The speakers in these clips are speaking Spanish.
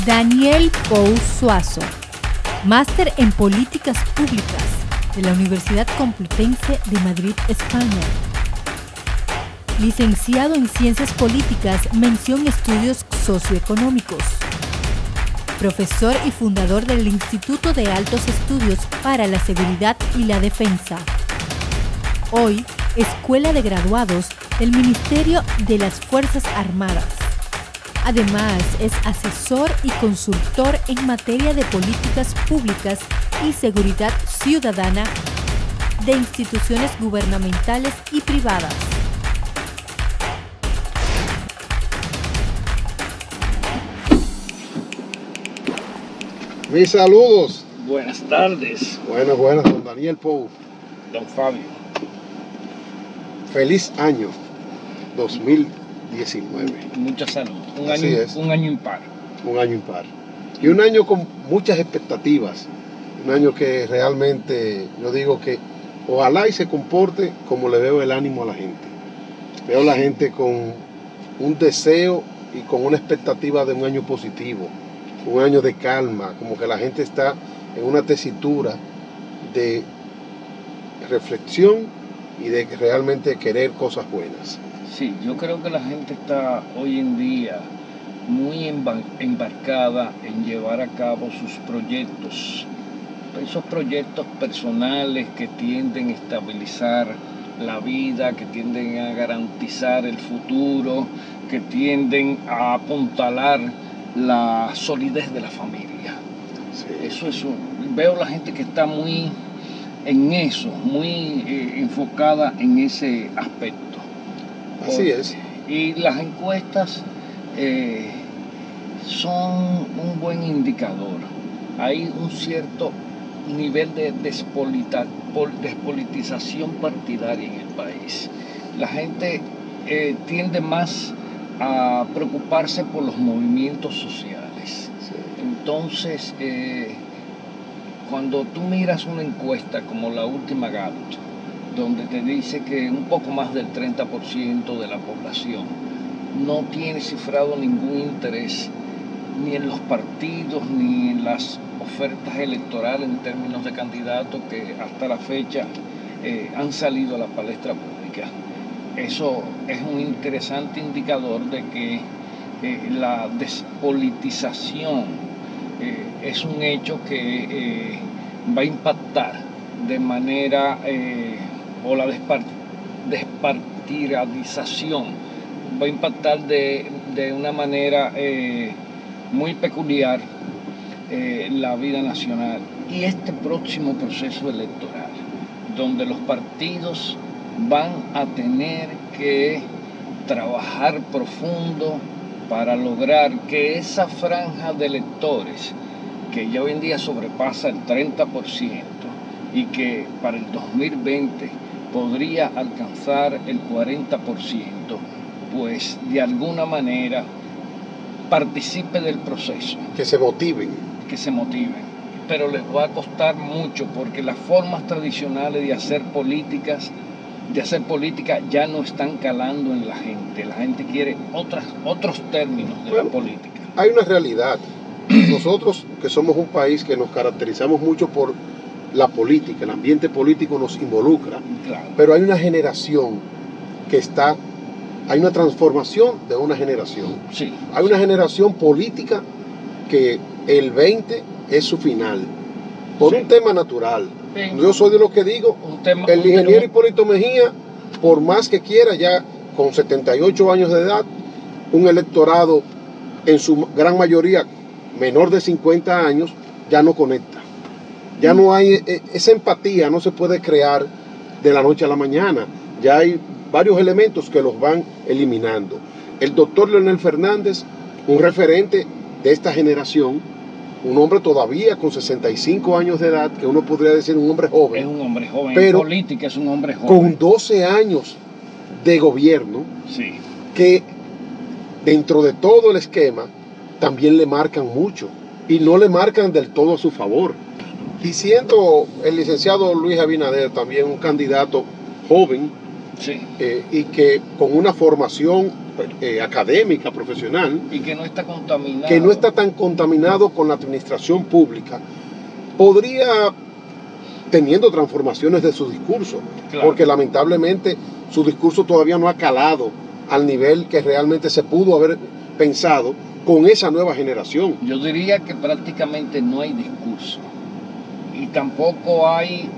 Daniel Pou Suazo, máster en Políticas Públicas de la Universidad Complutense de Madrid, España. Licenciado en Ciencias Políticas, mención Estudios Socioeconómicos. Profesor y fundador del Instituto de Altos Estudios para la Seguridad y la Defensa. Hoy, Escuela de Graduados del Ministerio de las Fuerzas Armadas. Además, es asesor y consultor en materia de políticas públicas y seguridad ciudadana de instituciones gubernamentales y privadas. Mis saludos. Buenas tardes. Buenas, don Daniel Pou. Don Fabio. Feliz año 2019. Mucha salud. Un año impar. Un año impar. Y un año con muchas expectativas. Un año que realmente, yo digo que ojalá y se comporte como le veo el ánimo a la gente. Veo a la gente con un deseo y con una expectativa de un año positivo. Un año de calma, como que la gente está en una tesitura de reflexión y de realmente querer cosas buenas. Sí, yo creo que la gente está hoy en día muy embarcada en llevar a cabo sus proyectos, esos proyectos personales que tienden a estabilizar la vida, que tienden a garantizar el futuro, que tienden a apuntalar la solidez de la familia. Sí. Eso es veo la gente que está muy en eso, muy enfocada en ese aspecto. Así es. Y las encuestas son un buen indicador. Hay un cierto nivel de despolitización partidaria en el país. La gente tiende más a preocuparse por los movimientos sociales. Sí. Entonces, cuando tú miras una encuesta como la última Gallup, donde te dice que un poco más del 30% de la población no tiene cifrado ningún interés ni en los partidos ni en las ofertas electorales en términos de candidatos que hasta la fecha han salido a la palestra pública. Eso es un interesante indicador de que la despolitización es un hecho que va a impactar de manera, o la despartidarización va a impactar de una manera muy peculiar la vida nacional y este próximo proceso electoral, donde los partidos van a tener que trabajar profundo para lograr que esa franja de electores, que ya hoy en día sobrepasa el 30% y que para el 2020 podría alcanzar el 40%, pues de alguna manera participe del proceso. Que se motiven. Pero les va a costar mucho porque las formas tradicionales de hacer política ya no están calando en la gente. La gente quiere otros términos de la política. Hay una realidad. Nosotros, que somos un país que nos caracterizamos mucho por la política, el ambiente político nos involucra. Claro. Pero hay una generación hay una transformación de una generación. Sí. Hay una generación política que el 20 es su final. Por un tema natural. Sí. Yo soy de los que digo, el ingeniero Hipólito Mejía, por más que quiera, ya con 78 años de edad, un electorado en su gran mayoría menor de 50 años, ya no conecta. Ya no hay esa empatía, no se puede crear de la noche a la mañana. Ya hay varios elementos que los van eliminando. El doctor Leonel Fernández, un referente de esta generación, un hombre todavía con 65 años de edad, que uno podría decir un hombre joven. Es un hombre joven, pero en política es un hombre joven. Con 12 años de gobierno, sí, que dentro de todo el esquema también le marcan mucho y no le marcan del todo a su favor. Y siendo el licenciado Luis Abinader también un candidato joven, sí, y que con una formación académica, profesional, y que no está contaminado, que no está tan contaminado con la administración pública, podría, teniendo transformaciones de su discurso, claro, porque lamentablemente su discurso todavía no ha calado al nivel que realmente se pudo haber pensado con esa nueva generación. Yo diría que prácticamente no hay discurso y tampoco hay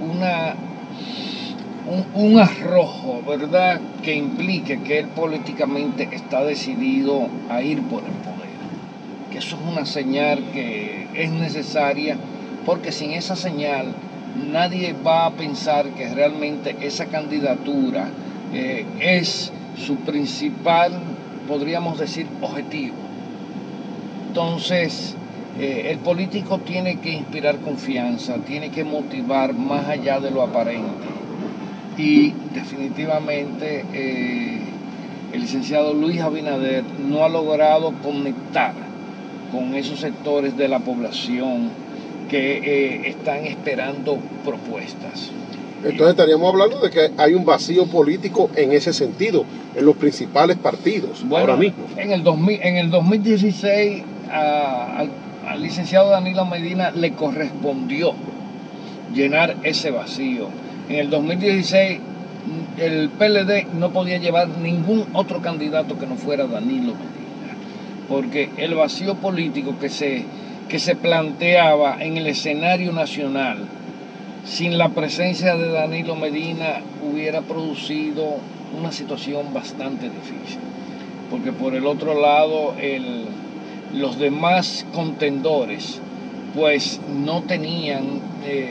un arrojo, ¿verdad?, que implique que él políticamente está decidido a ir por el poder. Que eso es una señal que es necesaria, porque sin esa señal nadie va a pensar que realmente esa candidatura es su principal, podríamos decir, objetivo. Entonces, el político tiene que inspirar confianza, tiene que motivar más allá de lo aparente. Y definitivamente el licenciado Luis Abinader no ha logrado conectar con esos sectores de la población que están esperando propuestas. Entonces estaríamos hablando de que hay un vacío político en ese sentido, en los principales partidos, bueno, ahora mismo. En el 2016 al licenciado Danilo Medina le correspondió llenar ese vacío. En el 2016 el PLD no podía llevar ningún otro candidato que no fuera Danilo Medina, porque el vacío político que se planteaba en el escenario nacional sin la presencia de Danilo Medina hubiera producido una situación bastante difícil, porque por el otro lado los demás contendores pues no tenían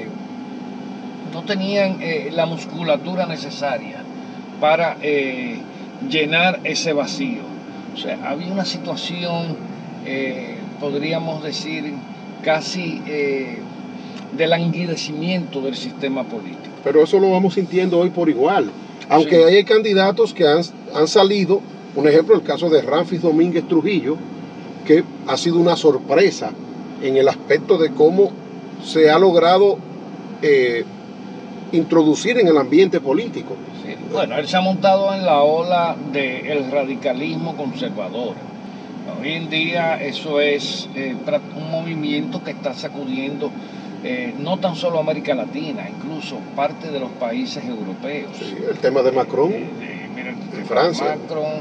la musculatura necesaria para llenar ese vacío. O sea, había una situación, podríamos decir, casi de languidecimiento del sistema político. Pero eso lo vamos sintiendo hoy por igual. Aunque sí, hay candidatos que han salido, un ejemplo, el caso de Ramfis Domínguez Trujillo, que ha sido una sorpresa en el aspecto de cómo se ha logrado introducir en el ambiente político. Sí. Bueno, él se ha montado en la ola del radicalismo conservador. Hoy en día eso es un movimiento que está sacudiendo no tan solo América Latina, incluso parte de los países europeos. Sí, el tema de Macron, en Francia. Macron,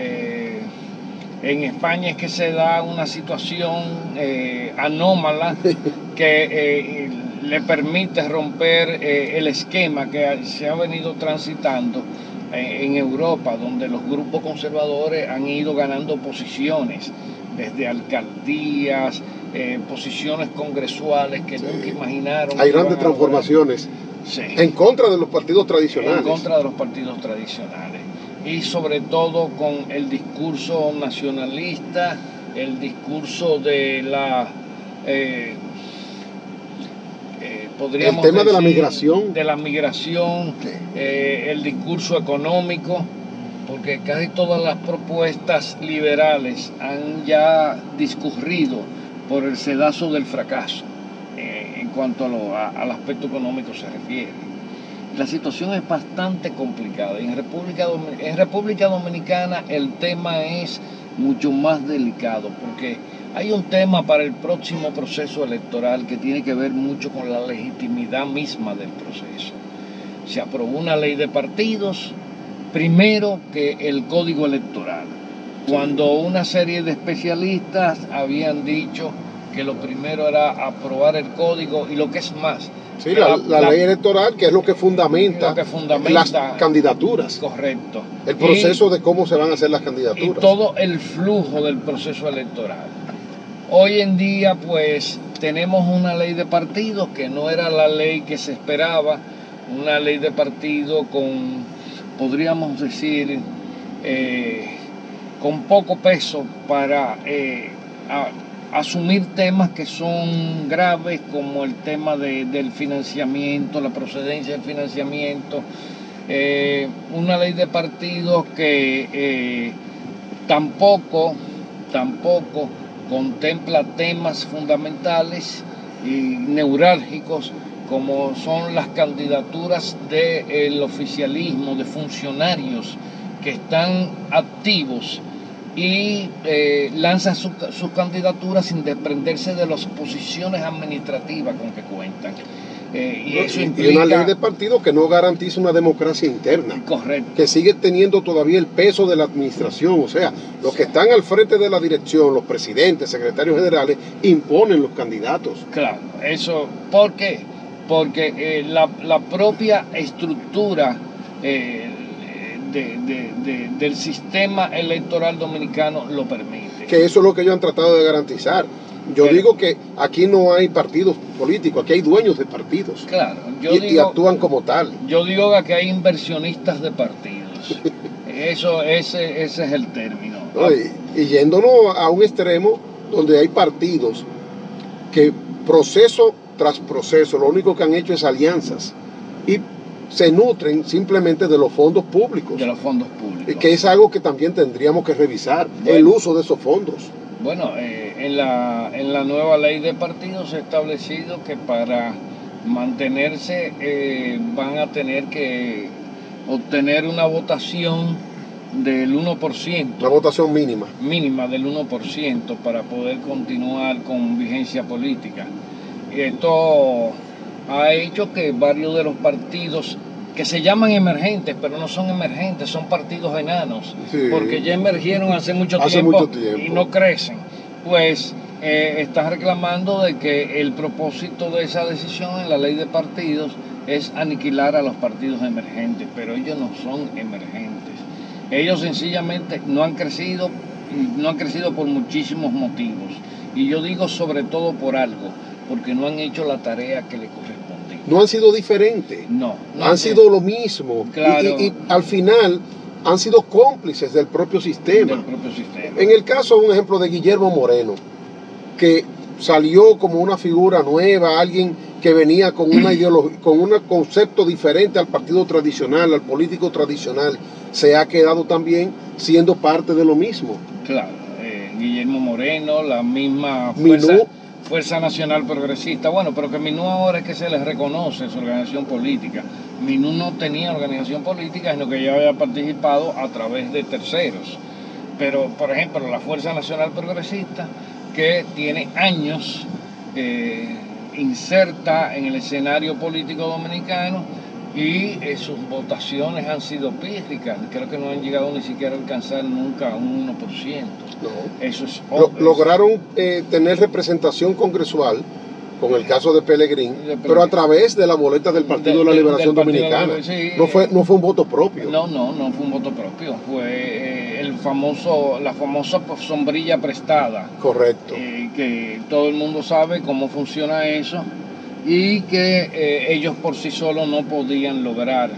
en España es que se da una situación anómala que le permite romper el esquema que se ha venido transitando en Europa, donde los grupos conservadores han ido ganando posiciones, desde alcaldías, posiciones congresuales que nunca imaginaron. Hay grandes transformaciones en contra de los partidos tradicionales. En contra de los partidos tradicionales. Y sobre todo con el discurso nacionalista, el discurso de la... podríamos el tema decir, de la migración. De la migración, sí. El discurso económico, porque casi todas las propuestas liberales han ya discurrido por el sedazo del fracaso en cuanto al aspecto económico se refiere. La situación es bastante complicada. En República Dominicana el tema es mucho más delicado, porque hay un tema para el próximo proceso electoral que tiene que ver mucho con la legitimidad misma del proceso. Se aprobó una ley de partidos primero que el código electoral, cuando una serie de especialistas habían dicho que lo primero era aprobar el código y lo que es más. Sí, la ley electoral, que es lo que fundamenta las candidaturas. Correcto. El proceso de cómo se van a hacer las candidaturas. Y todo el flujo del proceso electoral. Hoy en día, pues, tenemos una ley de partidos que no era la ley que se esperaba, una ley de partido con, podríamos decir, con poco peso para asumir temas que son graves, como el tema del financiamiento, la procedencia del financiamiento, una ley de partidos que tampoco contempla temas fundamentales y neurálgicos como son las candidaturas del oficialismo, de funcionarios que están activos y lanzan sus candidaturas sin desprenderse de las posiciones administrativas con que cuentan. Y eso implica... Y una ley de partido que no garantiza una democracia interna. Correcto. Que sigue teniendo todavía el peso de la administración. O sea, los que están al frente de la dirección, los presidentes, secretarios generales, imponen los candidatos. Claro, eso. ¿Por qué? Porque la propia estructura del sistema electoral dominicano lo permite. Que eso es lo que ellos han tratado de garantizar. Yo digo que aquí no hay partidos políticos, aquí hay dueños de partidos. Claro, y actúan como tal. Yo digo que hay inversionistas de partidos. Ese es el término. No, y yéndonos a un extremo donde hay partidos que proceso tras proceso lo único que han hecho es alianzas y se nutren simplemente de los fondos públicos. De los fondos públicos. Que es algo que también tendríamos que revisar, el uso de esos fondos. Bueno, en la nueva ley de partidos se ha establecido que para mantenerse van a tener que obtener una votación del 1%. Una votación mínima. Mínima del 1% para poder continuar con vigencia política. Y esto ha hecho que varios de los partidos que se llaman emergentes, pero no son emergentes, son partidos enanos, sí, porque ya emergieron hace mucho tiempo y no crecen, pues está reclamando de que el propósito de esa decisión en la ley de partidos es aniquilar a los partidos emergentes, pero ellos no son emergentes. Ellos sencillamente no han crecido por muchísimos motivos. Y yo digo sobre todo por algo, porque no han hecho la tarea que le corresponde. No han sido diferentes. No han sido lo mismo. Claro. Y al final han sido cómplices del propio sistema. En el caso, un ejemplo de Guillermo Moreno, que salió como una figura nueva, alguien que venía con una ideología, con un concepto diferente al partido tradicional, al político tradicional, se ha quedado también siendo parte de lo mismo. Claro, Guillermo Moreno, la misma Fuerza Nacional Progresista, bueno, pero que Minú ahora es que se les reconoce su organización política. Minú no tenía organización política, sino que ya había participado a través de terceros. Pero, por ejemplo, la Fuerza Nacional Progresista, que tiene años inserta en el escenario político dominicano y sus votaciones han sido pírricas. Creo que no han llegado ni siquiera a alcanzar nunca un 1%. No. Eso es lograron tener representación congresual con el caso de Pelegrín, pero a través de la boleta del Partido de la Liberación Dominicana. Sí, no fue un voto propio. No fue un voto propio. Fue la famosa sombrilla prestada. Correcto. Que todo el mundo sabe cómo funciona eso y que ellos por sí solos no podían lograr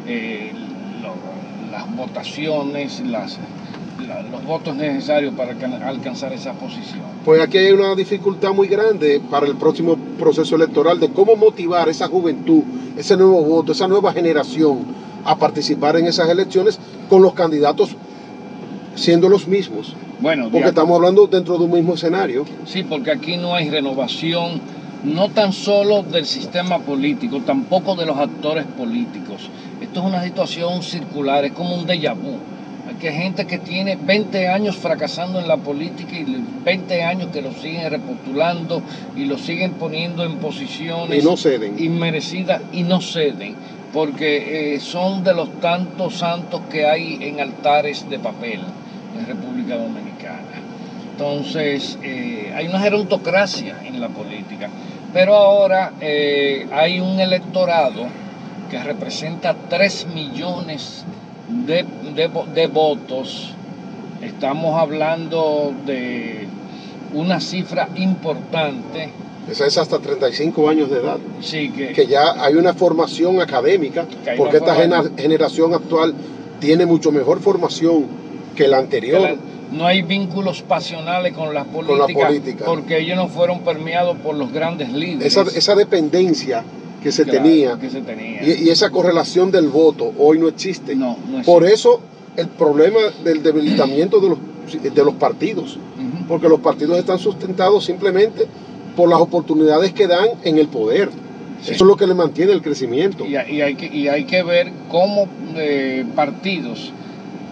las votaciones, los votos necesarios para alcanzar esa posición. Pues aquí hay una dificultad muy grande para el próximo proceso electoral de cómo motivar esa juventud, ese nuevo voto, esa nueva generación a participar en esas elecciones con los candidatos siendo los mismos. Bueno, porque estamos hablando dentro de un mismo escenario. Sí, porque aquí no hay renovación, no tan solo del sistema político, tampoco de los actores políticos. Esto es una situación circular, es como un déjà vu. Que hay gente que tiene 20 años fracasando en la política y 20 años que lo siguen repostulando y lo siguen poniendo en posiciones y no ceden. Inmerecidas y no ceden, porque son de los tantos santos que hay en altares de papel en República Dominicana. Entonces, hay una gerontocracia en la política, pero ahora hay un electorado que representa 3 millones de votos. Estamos hablando de una cifra importante. Esa es hasta 35 años de edad. Sí, que ya hay una formación académica, porque esta generación actual tiene mucho mejor formación que la anterior. No hay vínculos pasionales con la política, porque ellos no fueron permeados por los grandes líderes. Esa dependencia que se tenía. Y esa correlación del voto hoy no existe. No existe. Por eso el problema del debilitamiento de los partidos, porque los partidos están sustentados simplemente por las oportunidades que dan en el poder. Sí. Eso es lo que le mantiene el crecimiento. Y hay que ver cómo partidos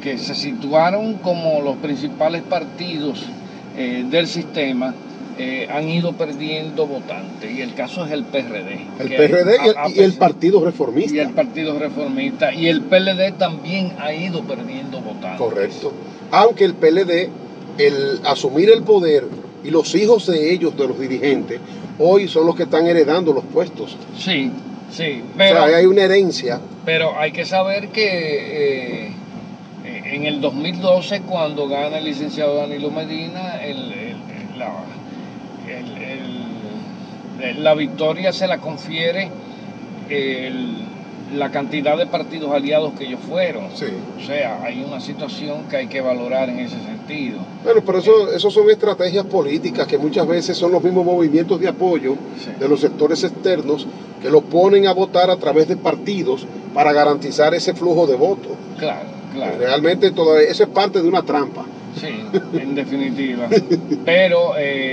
que se situaron como los principales partidos del sistema, han ido perdiendo votantes, y el caso es el PRD. El PRD y el Partido Reformista. Y el Partido Reformista, y el PLD también ha ido perdiendo votantes. Correcto. Aunque el PLD, el asumir el poder y los hijos de ellos, de los dirigentes, hoy son los que están heredando los puestos. Sí, sí. Pero, o sea, hay una herencia. Pero hay que saber que en el 2012, cuando gana el licenciado Danilo Medina, la victoria se la confiere la cantidad de partidos aliados que ellos fueron. Sí. O sea, hay una situación que hay que valorar en ese sentido. Bueno, pero eso son estrategias políticas que muchas veces son los mismos movimientos de apoyo de los sectores externos que los ponen a votar a través de partidos para garantizar ese flujo de votos. Claro, claro. Realmente todavía eso es parte de una trampa. Sí, en definitiva. Pero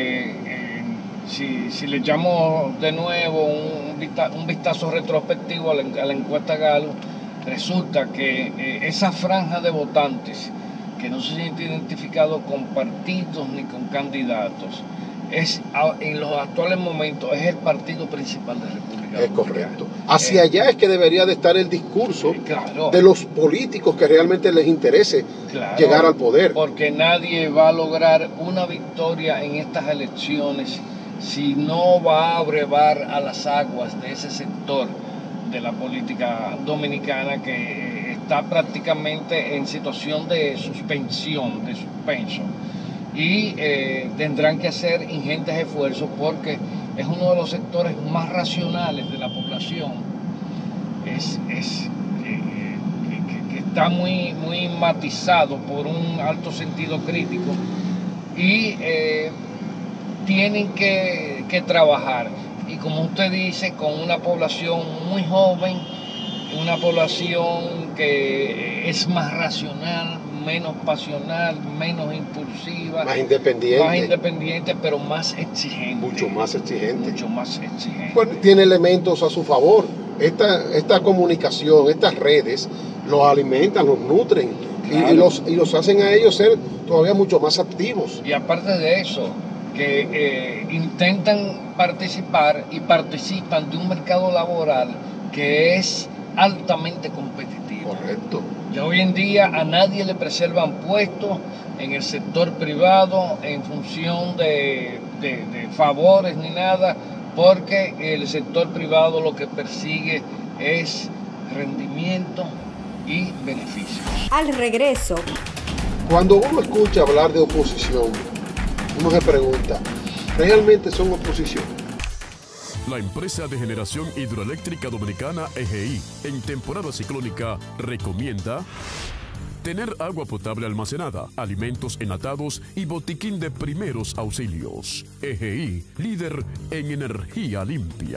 si le echamos de nuevo un vistazo retrospectivo a la encuesta Gallup, resulta que esa franja de votantes que no se siente identificado con partidos ni con candidatos, en los actuales momentos es el partido principal de República Dominicana. Es correcto. Hacia allá es que debería de estar el discurso claro, de los políticos que realmente les interese llegar al poder. Porque nadie va a lograr una victoria en estas elecciones si no va a abrevar a las aguas de ese sector de la política dominicana que está prácticamente en situación de suspensión, de suspenso. Y tendrán que hacer ingentes esfuerzos porque es uno de los sectores más racionales de la población. Que está muy matizado por un alto sentido crítico y tienen que trabajar. Y como usted dice, con una población muy joven, una población que es más racional, menos pasional, menos impulsiva, más independiente, pero más exigente. Mucho más exigente. Mucho más exigente. Bueno, tiene elementos a su favor. Esta comunicación, estas redes, los alimentan, los nutren, claro, y los hacen a ellos ser todavía mucho más activos. Y aparte de eso, que intentan participar y participan de un mercado laboral que es altamente competitivo. Correcto. Y hoy en día a nadie le preservan puestos en el sector privado en función de favores ni nada, porque el sector privado lo que persigue es rendimiento y beneficios. Al regreso. Cuando uno escucha hablar de oposición, uno se pregunta, ¿realmente son oposición? La empresa de generación hidroeléctrica dominicana EGI, en temporada ciclónica, recomienda tener agua potable almacenada, alimentos enlatados y botiquín de primeros auxilios. EGI, líder en energía limpia.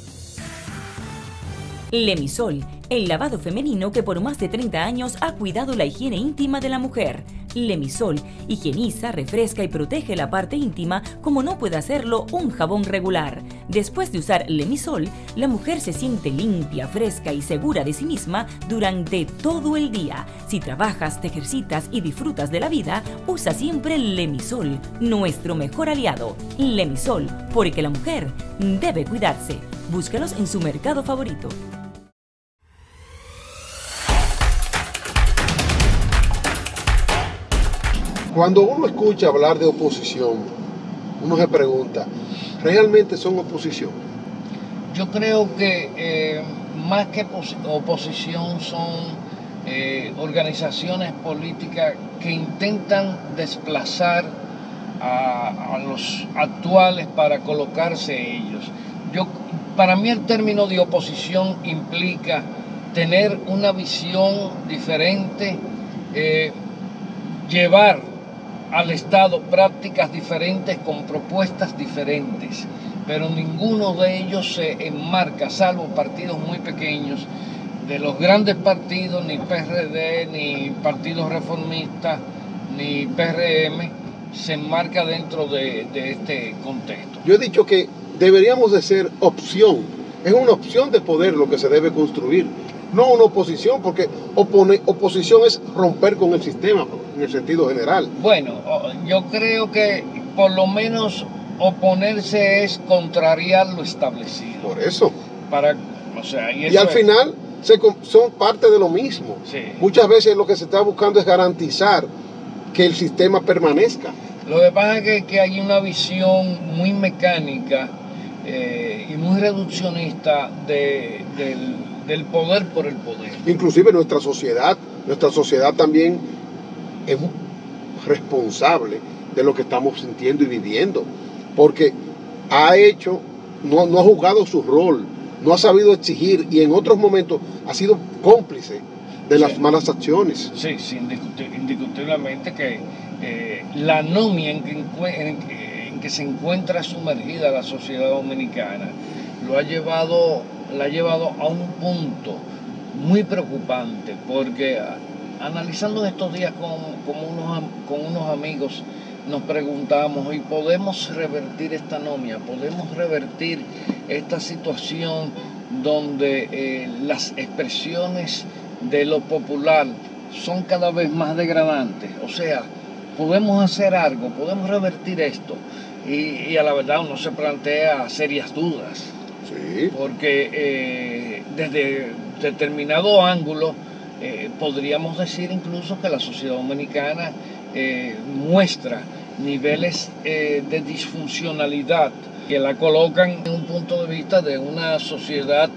Lemisol, el lavado femenino que por más de 30 años ha cuidado la higiene íntima de la mujer. Lemisol higieniza, refresca y protege la parte íntima como no puede hacerlo un jabón regular. Después de usar Lemisol, la mujer se siente limpia, fresca y segura de sí misma durante todo el día. Si trabajas, te ejercitas y disfrutas de la vida, usa siempre Lemisol, nuestro mejor aliado. Lemisol, porque la mujer debe cuidarse. Búscalos en su mercado favorito. Cuando uno escucha hablar de oposición, uno se pregunta, ¿realmente son oposición? Yo creo que más que oposición son organizaciones políticas que intentan desplazar a los actuales para colocarse ellos. Para mí el término de oposición implica tener una visión diferente, llevar al Estado prácticas diferentes con propuestas diferentes, pero ninguno de ellos se enmarca, salvo partidos muy pequeños, de los grandes partidos, ni PRD, ni Partido Reformista, ni PRM, se enmarca dentro de este contexto. Yo he dicho que deberíamos de ser opción, es una opción de poder lo que se debe construir, no una oposición, porque oposición es romper con el sistema, en el sentido general. Bueno, yo creo que por lo menos oponerse es contrariar lo establecido. Por eso. O sea, y al final son parte de lo mismo. Sí. Muchas veces lo que se está buscando es garantizar que el sistema permanezca. Lo que pasa es que hay una visión muy mecánica y muy reduccionista del poder por el poder. Inclusive nuestra sociedad también es responsable de lo que estamos sintiendo y viviendo, porque no ha jugado su rol, no ha sabido exigir y en otros momentos ha sido cómplice de las malas acciones. Sí, indiscutiblemente que la anomia en que se encuentra sumergida la sociedad dominicana la ha llevado a un punto muy preocupante, porque analizando estos días con unos amigos nos preguntamos, ¿y podemos revertir esta anomia? ¿Podemos revertir esta situación donde las expresiones de lo popular son cada vez más degradantes? O sea, podemos hacer algo, podemos revertir esto. Y a la verdad uno se plantea serias dudas. Sí. Porque desde determinado ángulo podríamos decir incluso que la sociedad dominicana muestra niveles de disfuncionalidad que la colocan en un punto de vista de una sociedad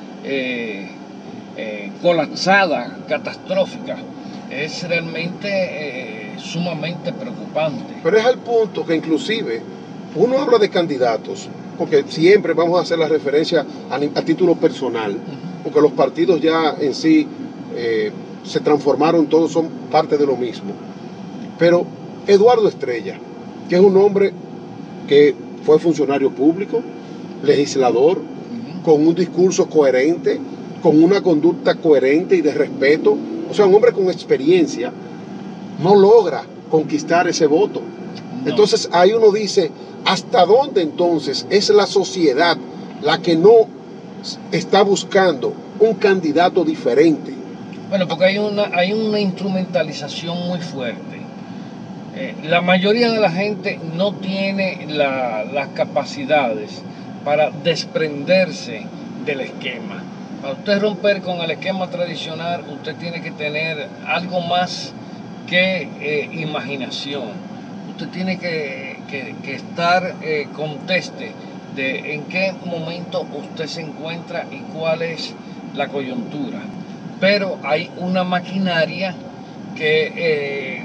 colapsada, catastrófica. Es realmente sumamente preocupante. Pero es al punto que inclusive uno habla de candidatos, porque siempre vamos a hacer la referencia a título personal, porque los partidos ya en sí se transformaron, todos son parte de lo mismo. Pero Eduardo Estrella, que es un hombre que fue funcionario público, legislador, con un discurso coherente, con una conducta coherente y de respeto, o sea, un hombre con experiencia, no logra conquistar ese voto. No. Entonces ahí uno dice, ¿hasta dónde entonces es la sociedad la que no está buscando un candidato diferente? Bueno, porque hay una instrumentalización muy fuerte. La mayoría de la gente no tiene las capacidades para desprenderse del esquema. Para usted romper con el esquema tradicional, usted tiene que tener algo más que imaginación. Usted tiene que estar conteste de en qué momento usted se encuentra y cuál es la coyuntura. Pero hay una maquinaria que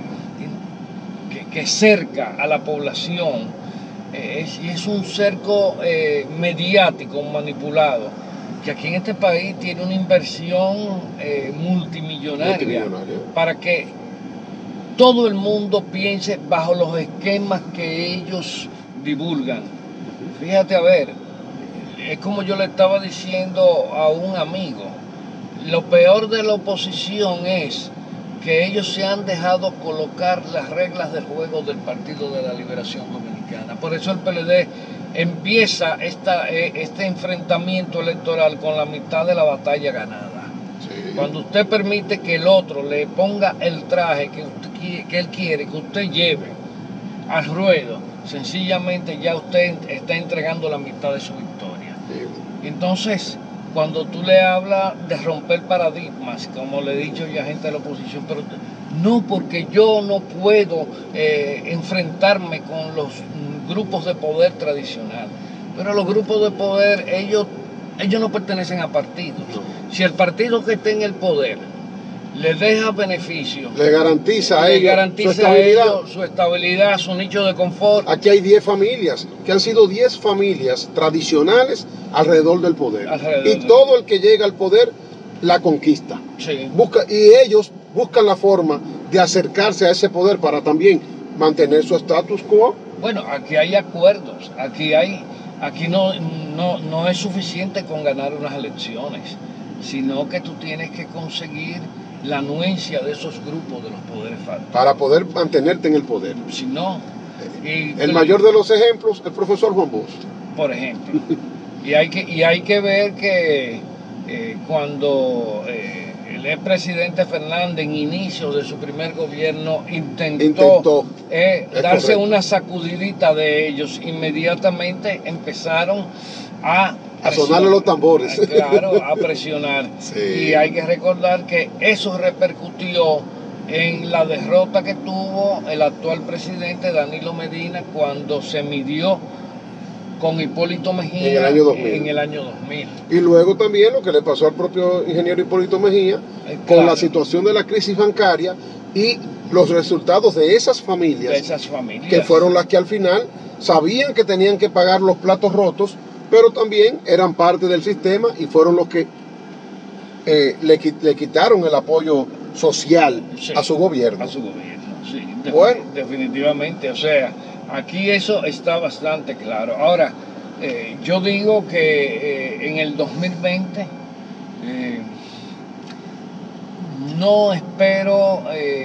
cerca a la población y es un cerco mediático manipulado, que aquí en este país tiene una inversión multimillonaria para que todo el mundo piense bajo los esquemas que ellos divulgan. Fíjate, a ver, es como yo le estaba diciendo a un amigo, lo peor de la oposición es que ellos se han dejado colocar las reglas del juego del Partido de la Liberación Dominicana. Por eso el PLD empieza este enfrentamiento electoral con la mitad de la batalla ganada. Sí. Cuando usted permite que el otro le ponga el traje que él quiere que usted lleve al ruedo, sencillamente ya usted está entregando la mitad de su victoria. Sí. Entonces, cuando tú le hablas de romper paradigmas, como le he dicho ya a gente de la oposición, pero no, porque yo no puedo enfrentarme con los grupos de poder tradicional. Pero los grupos de poder, ellos no pertenecen a partidos. Si el partido que esté en el poder le deja beneficio, le garantiza a ellos su estabilidad, su nicho de confort. Aquí hay 10 familias, que han sido 10 familias tradicionales alrededor del poder. Todo el que llega al poder la conquista. Sí. Y ellos buscan la forma de acercarse a ese poder para también mantener su status quo. Bueno, aquí hay acuerdos, aquí no es suficiente con ganar unas elecciones, sino que tú tienes que conseguir la anuencia de esos grupos de los poderes fácticos para poder mantenerte en el poder. Si no, el mayor de los ejemplos, el profesor Juan Bosch. Por ejemplo. Y hay que ver que cuando el expresidente Fernández en inicio de su primer gobierno intentó darse una sacudidita de ellos, inmediatamente empezaron a sonarle los tambores. Claro, a presionar. Sí. Y hay que recordar que eso repercutió en la derrota que tuvo el actual presidente Danilo Medina cuando se midió con Hipólito Mejía en el año 2000. Y luego también lo que le pasó al propio ingeniero Hipólito Mejía con la situación de la crisis bancaria y los resultados de esas familias, que fueron las que al final sabían que tenían que pagar los platos rotos, pero también eran parte del sistema y fueron los que le quitaron el apoyo social a su gobierno. Sí, definitivamente. O sea, aquí eso está bastante claro. Ahora, yo digo que en el 2020 no espero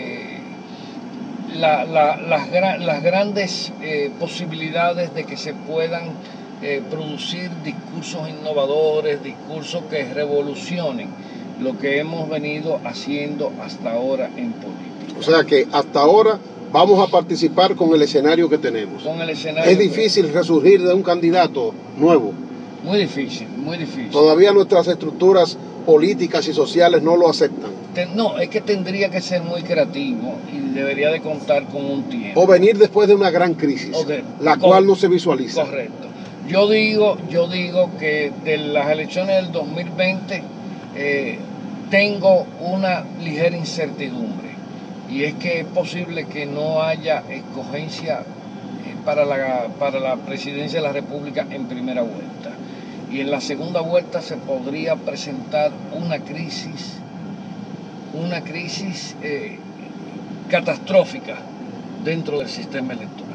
las grandes posibilidades de que se puedan producir discursos innovadores, discursos que revolucionen lo que hemos venido haciendo hasta ahora en política. O sea que hasta ahora vamos a participar con el escenario que tenemos. Es difícil resurgir de un candidato nuevo. Muy difícil, muy difícil. Todavía nuestras estructuras políticas y sociales no lo aceptan. No, es que tendría que ser muy creativo y debería de contar con un tiempo. O venir después de una gran crisis, cual no se visualiza. Correcto. Yo digo que de las elecciones del 2020 tengo una ligera incertidumbre, y es que es posible que no haya escogencia para la presidencia de la República en primera vuelta, y en la segunda vuelta se podría presentar una crisis catastrófica dentro del sistema electoral.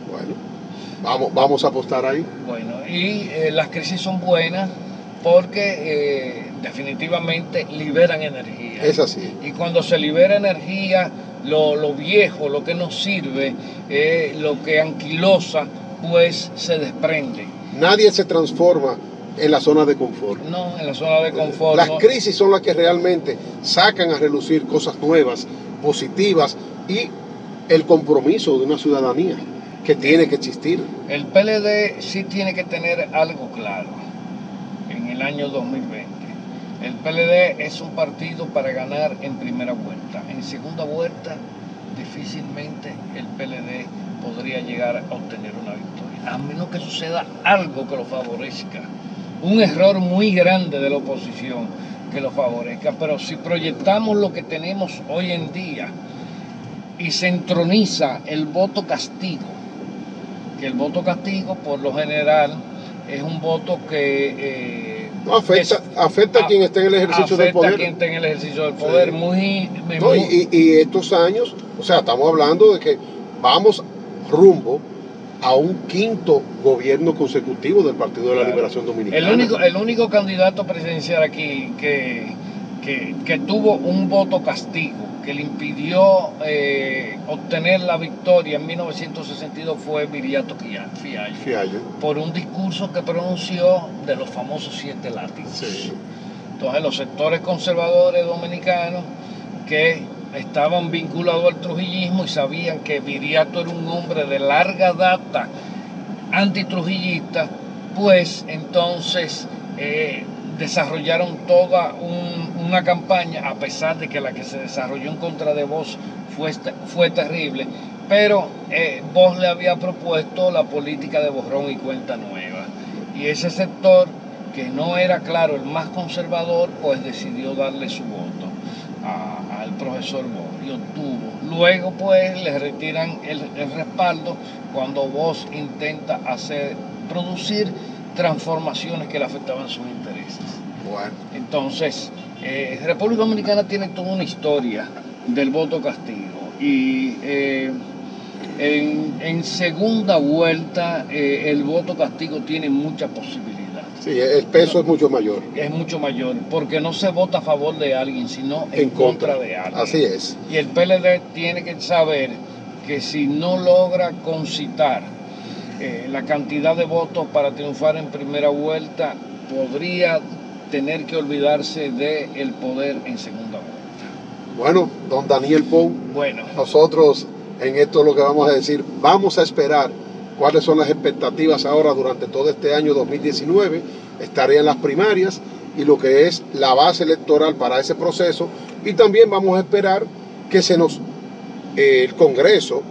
Bueno, vamos a apostar ahí. Bueno, y las crisis son buenas porque definitivamente liberan energía. Es así. Y cuando se libera energía, lo viejo, lo que nos sirve, lo que anquilosa, pues se desprende. Nadie se transforma en la zona de confort. No, en la zona de confort. Las crisis son las que realmente sacan a relucir cosas nuevas, positivas, y el compromiso de una ciudadanía que tiene que existir. El PLD sí tiene que tener algo claro en el año 2020. El PLD es un partido para ganar en primera vuelta. En segunda vuelta, difícilmente el PLD podría llegar a obtener una victoria, a menos que suceda algo que lo favorezca. Un error muy grande de la oposición que lo favorezca. Pero si proyectamos lo que tenemos hoy en día y se entroniza el voto castigo, que el voto castigo por lo general es un voto que afecta a quien esté en el ejercicio del poder. Afecta a quien esté en el ejercicio del poder. Sí. Y estos años, o sea, estamos hablando de que vamos rumbo a un quinto gobierno consecutivo del Partido de la Liberación Dominicana. El único candidato presidencial aquí que tuvo un voto castigo que le impidió obtener la victoria en 1962 fue Viriato Fiallo, por un discurso que pronunció de los famosos 7 látigos. Sí. Entonces los sectores conservadores dominicanos que estaban vinculados al trujillismo y sabían que Viriato era un hombre de larga data antitrujillista, pues entonces desarrollaron toda una campaña, a pesar de que la que se desarrolló en contra de Bosch fue terrible, pero Bosch le había propuesto la política de borrón y cuenta nueva, y ese sector, que no era, claro, el más conservador, pues decidió darle su voto al profesor Bosch y obtuvo. Luego pues le retiran el respaldo cuando Bosch intenta producir transformaciones que le afectaban sus intereses. Bueno. Entonces, República Dominicana tiene toda una historia del voto castigo, y en segunda vuelta el voto castigo tiene mucha posibilidad. Sí, el peso es mucho mayor. Es mucho mayor, porque no se vota a favor de alguien, sino en contra de alguien. Así es. Y el PLD tiene que saber que si no logra concitar la cantidad de votos para triunfar en primera vuelta, podría tener que olvidarse del poder en segunda vuelta. Bueno, don Daniel Pou, bueno, nosotros en esto lo que vamos a decir, vamos a esperar cuáles son las expectativas ahora durante todo este año 2019, estarían las primarias y lo que es la base electoral para ese proceso, y también vamos a esperar que el Congreso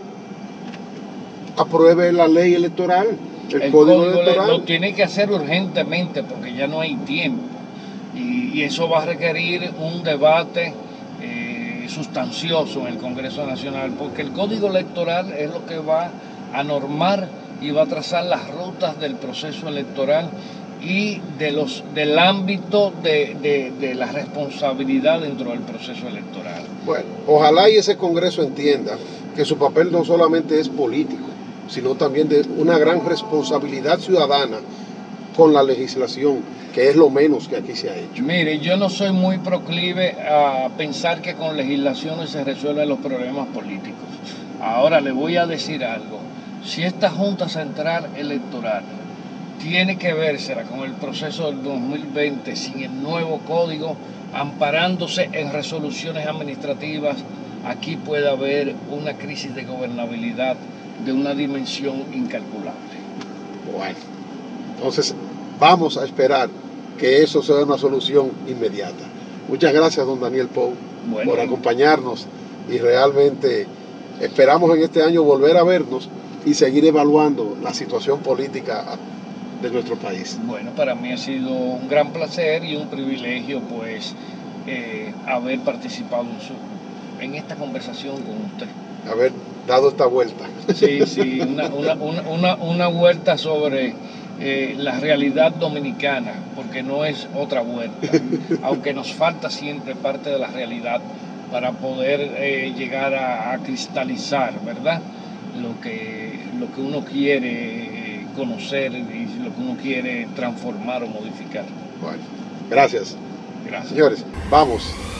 apruebe la ley electoral, el código electoral. Lo tiene que hacer urgentemente porque ya no hay tiempo y eso va a requerir un debate sustancioso en el Congreso Nacional, porque el código electoral es lo que va a normar y va a trazar las rutas del proceso electoral y del ámbito de la responsabilidad dentro del proceso electoral. Bueno, ojalá y ese Congreso entienda que su papel no solamente es político, sino también de una gran responsabilidad ciudadana con la legislación, que es lo menos que aquí se ha hecho. Mire, yo no soy muy proclive a pensar que con legislaciones se resuelven los problemas políticos. Ahora le voy a decir algo. Si esta Junta Central Electoral tiene que vérsela con el proceso del 2020 sin el nuevo código, amparándose en resoluciones administrativas, aquí puede haber una crisis de gobernabilidad de una dimensión incalculable. Bueno, entonces vamos a esperar que eso sea una solución inmediata. Muchas gracias, don Daniel Pou, por acompañarnos, y realmente esperamos en este año volver a vernos y seguir evaluando la situación política de nuestro país. Bueno, para mí ha sido un gran placer y un privilegio pues haber participado en esta conversación con usted. Haber dado esta vuelta. Sí, una vuelta sobre la realidad dominicana, porque no es otra vuelta, aunque nos falta siempre parte de la realidad para poder llegar a cristalizar, ¿verdad? Lo que uno quiere conocer y lo que uno quiere transformar o modificar. Bueno, gracias. Gracias. Señores, vamos